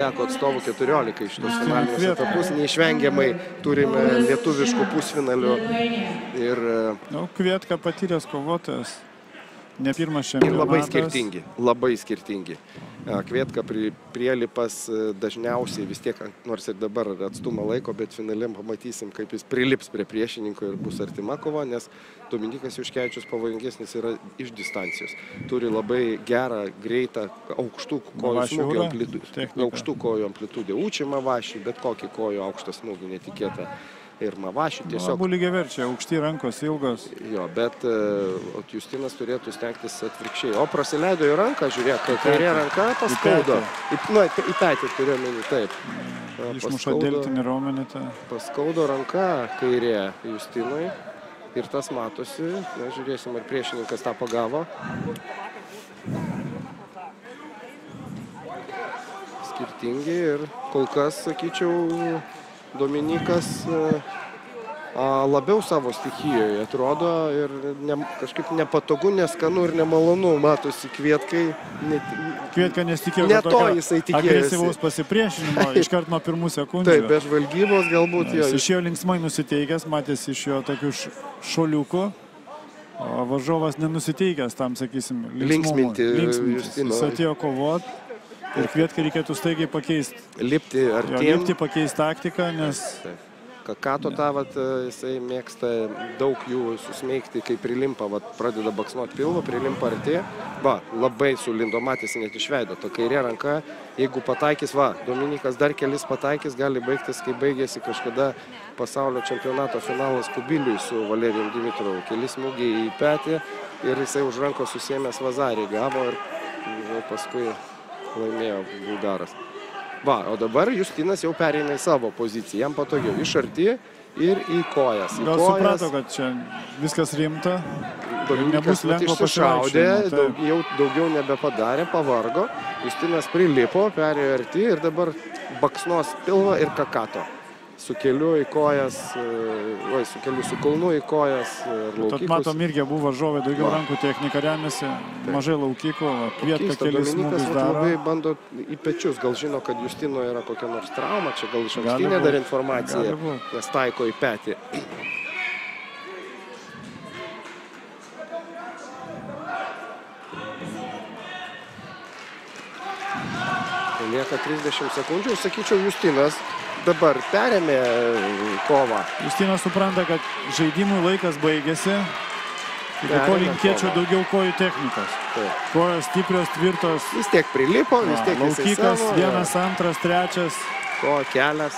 Teko atstovų 14 iš tos finalinius etapus, neišvengiamai turime lietuviškų pusfinalių ir... Kvietka patyręs kovotojas, ne pirmas čempionatas. Ir labai skirtingi. Kvietka prielipas dažniausiai vis tiek, nors ir dabar atstumą laiko, bet finale pamatysim, kaip jis prilips prie priešininko ir bus artima kova, nes Dominykas Juškevičius pavojingesnis yra iš distancijos. Turi labai gerą, greitą, aukštų kojų smūgio amplitudę. Aukštų kojų amplitudę. Učia Mavašį, bet kokį kojų aukštą smūgį netikėtą. Ir Mavašį tiesiog... Abu lygiaverčiai, aukšti rankos, ilgos. Jo, bet Justinas turėtų stengtis atvirkščiai. O prasileido į ranką, žiūrėk, kairė ranka paskaudo. Į petį turiu omeny, taip. Išmuša deltinį raumenį. Paskaudo ranka kairė Justinui. Ir tas matosi. Žiūrėsim, ar priešininkas tą pagavo. Skirtingi ir kol kas, sakyčiau, Dominykas labiau savo stichijoje atrodo ir kažkaip nepatogu, neskanu ir nemalonu matosi Kvietkai. Kvietka nesitikėjo, ne to jisai tikėjosi. Agresyvaus pasipriešinimo iškart nuo pirmų sekundžių. Taip, be žvalgybos galbūt jo. Jis išėjo linksmai nusiteikęs, matėsi iš jo tokių šoliukų, o varžovas nenusiteikęs tam, sakysim, linksminti. Jis atėjo kovoti. Ir Kvietkai reikėtų staigiai pakeisti. Lipti artien. Lipti, pakeisti taktiką, nes... Kakato tą, jisai mėgsta daug jų susmeigti, kai prilimpa, pradeda baksnuoti pilvą, prilimpa arti. Labai sulindo, matėsi net iš veido. Ta kairė ranka, jeigu pataikys, Dominykas dar kelis pataikys, gali baigtis, kai baigėsi kažkada pasaulio čempionato finalas Kubiliui su Valerijum Dimitrovu. Keli smūgiai į petį ir jisai už rankos susėmęs Vazarį gavo ir paskui laimėjo bulgaras. O dabar Justinas jau pereina į savo poziciją, jam patogiau, iš arti ir į kojas. Gal suprato, kad čia viskas rimta, nebus lengvo pasišaudė, jau daugiau nebepadarė, pavargo. Justinas prilipo, perėjo arti ir dabar baksnos pilvą ir Kakato. Su keliu į kojas, su keliu su kulnu į kojas ir laukikus. Tad matom irgi abu varžovai daugiau rankų technika remiasi, mažai laukikų, Kvietka kelis smūgius daro. Labai bando į pečius, gal žino, kad Justino yra kokia nors trauma, čia gal iš ankstinė dar informacija, nes taiko į petį. Lieka 30 sekundžių, sakyčiau, Justinas dabar perėmė kovą. Justinas supranta, kad žaidimų laikas baigėsi. Ir ko linkėčiau daugiau kojų technikos. Kojos stiprios, tvirtos. Vis tiek prilipo, vis tiek jisai savo. Laukikas, vienas, antras, trečias. Kelias.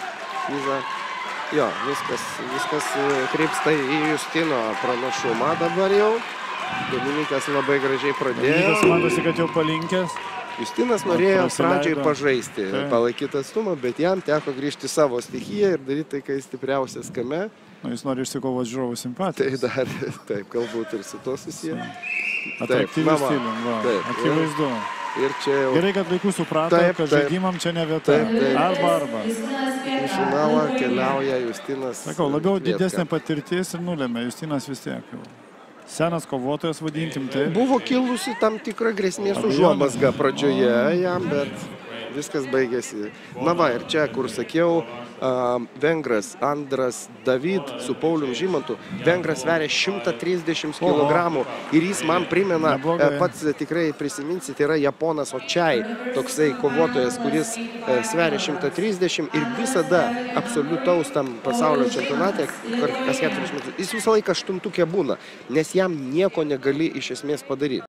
Jo, viskas krypsta į Justino pranašumą dabar jau. Dominykas labai gražiai pradėjo. Dominykas matosi, kad jau palinkęs. Justinas norėjo pradžiai pažaisti, palaikyti atstumą, bet jam teko grįžti savo stichiją ir daryti tai, kai stipriausias kame. Jis nori išsikovoti žiūrovų simpatijas. Tai dar, taip, galbūt ir su to susiję. Atraktyvių stilium, akivaizdu. Gerai, kad laikų suprato, kad žaidimam čia ne vieta. Arba. Į finalą keliauja Justinas. Sakau, labiau didesnė patirtis ir nulėmė. Justinas vis tiek jau. Senas kovotojas, vadinkim tai. Buvo kilusi tam tikra grėsmės užuomazga pradžioje jam, bet viskas baigėsi. Ir čia, kur sakiau, vengras Andras David su Paulium Žymantu. Vengras sveria 130 kg ir jis man primena, pats tikrai prisiminsi, tai yra Japonas Očiai, toksai kovotojas, kuris sveria 130 ir visada absoliutaus tam pasaulio čempionate, kas 4 metus, jis visą laiką aštuntukė būna, nes jam nieko negali iš esmės padaryti.